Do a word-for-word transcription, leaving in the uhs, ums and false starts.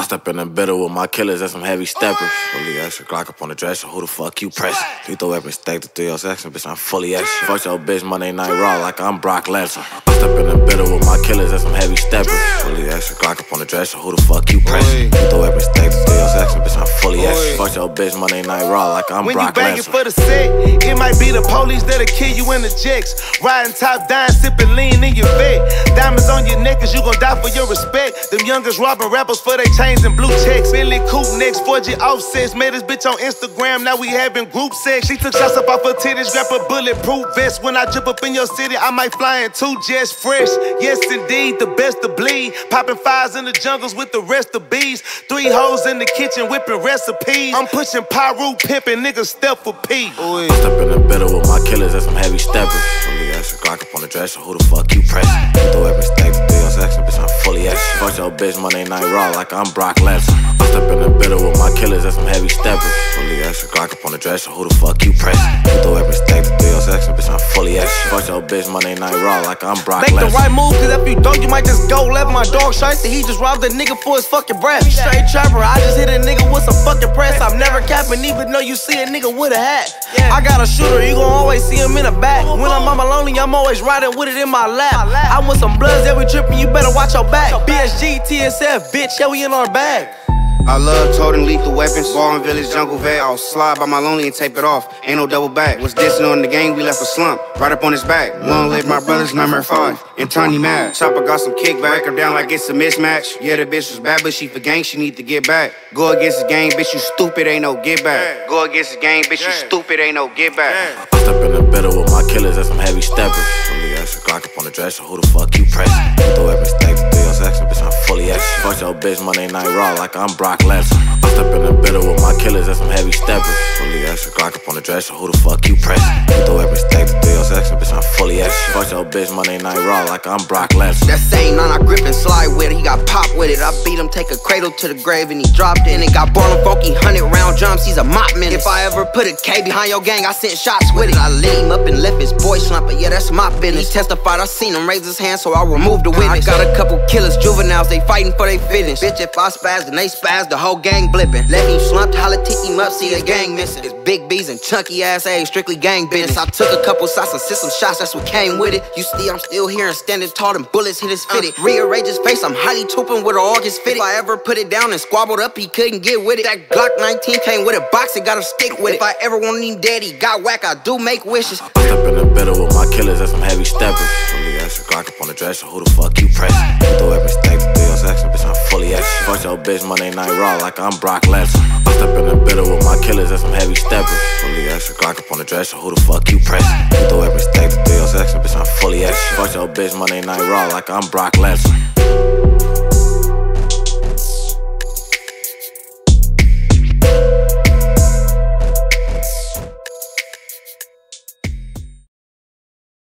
step in the middle with my killers and some heavy steppers. Fully extra Glock up on the dresser, who the fuck you pressing? Lethal weapon stacked to three oh six, bitch, I'm fully extra. Fuck your bitch Monday Night Raw like I'm Brock Lesnar. I step in the middle with my killers and some heavy steppers. Fully extra Glock up on the dresser, who the fuck you pressing? Lethal weapon stacked to three oh six, bitch, I'm fully extra. Fuck your bitch Monday Night Raw like I'm when Brock Lesnar. When you bangin' for the set, it might be the police that'll kill you in the jacks. Riding top down, sippin' lean in your vet. Diamonds on your neck cause you gon' die for your respect. Them youngers robbing rappers for their chains and blue checks. Billy Coop next, four G offsets. Made this bitch on Instagram, now we having group sex. She took shots up off her titties, grab a bulletproof vest. When I drip up in your city, I might fly in two jets fresh. Yes indeed, the best to bleed. Popping fires in the jungles with the rest of bees. Three hoes in the kitchen whipping recipes. I'm pushing Pyru, pimping, niggas step for P. I step in the middle with my killers and some heavy steppers. Fully extra Glock up on the dresser, who the fuck you pressing? Lethal weapon stacked to three oh six, bitch, I'm fully extra. Fuck your bitch Monday Night Raw like I'm Brock Lesnar. I step in the middle with my killers and some heavy steppers. Fully extra Glock up on the dresser, who the fuck you pressing? Lethal weapon stacked to three oh six, bitch, I'm fully extra. Fuck your bitch Monday Night Raw like I'm Brock Lesnar. Make the right move, cause if you don't, you might just go left. My dog shiesty, he just robbed a nigga for his fucking breath. Straight trapper, I just hit a nigga with some fucking press. I'm never capping, even though you see a nigga with a hat. I got a shooter, you gon' always see him in the back. When I'm on my lonely, I'm always riding with it in my lap. I want some bloods, every trippin', you better watch your back. B S G, T S F, bitch, yeah, we in our bag. I love toting lethal weapons. Ball in Village, jungle vet. I'll slide by my lonely and tape it off. Ain't no double back. Was dissing on the game, we left a slump. Right up on his back. Long live my brothers, number five. And Tony mad. Chopper got some kickback. Her down like it's a mismatch. Yeah, the bitch was bad, but she for gang, she need to get back. Go against the game, bitch, you stupid, ain't no get back. Go against the game, bitch, you stupid, ain't no get back. I step in the middle with my killers and some heavy steppers. Fully extra Glock up on the dresser, who the fuck you pressing? Lethal weapon stacked to three oh six, bitch, I'm fully extra. Fuck your bitch Monday Night Raw like I'm Brock Lesnar. I step in the middle with my killers and some heavy steppers. Fully extra Glock up on the dresser, who the fuck you pressing? Lethal weapon stacked to three oh six, bitch, I'm fully extra. Fuck your bitch Monday Night Raw like I'm Brock Lesnar. That same nine I grip and slide with it, he got pop with it. I beat him, take a cradle to the grave and he dropped it. And it got ballin' funky, hundred round jumps, he's a mop menace. If I ever put a K behind your gang, I sent shots with it. I lit him up and left his boy slumping, yeah, that's my business. He testified, I seen him raise his hand, so I removed the witness. I got a couple killers, juveniles, they fighting for their fitness. Bitch, if I spaz, then they spaz, the whole gang blipping. Let him slumped, holla, tick him up, see the gang missing. It's big B's and chunky ass A's, strictly gang business. I took a couple shots and sent some shots, that's what came with it. You see, I'm still here and standing tall, them bullets hit his fitted. Uh, rearrange his face, I'm highly tooping with an August fitted. If I ever put it down and squabbled up, he couldn't get with it. That Glock nineteen came with a box, it got a stick with it. If I ever want him dead, he got whack, I do make wishes. I step in the middle with my killers and some heavy steppers. Fully extra Glock up on the dresser, who the fuck you pressing? Lethal weapon stacked to three oh six, bitch, I'm fully extra. Fuck your bitch Monday Night Raw like I'm Brock Lesnar. I step in the middle with my killers and some heavy steppers. Fully extra Glock up on the dresser, who the fuck you pressing? Lethal weapon stacked to three oh six, bitch, I'm fully extra. Fuck your bitch Monday Night Raw like I'm Brock Lesnar.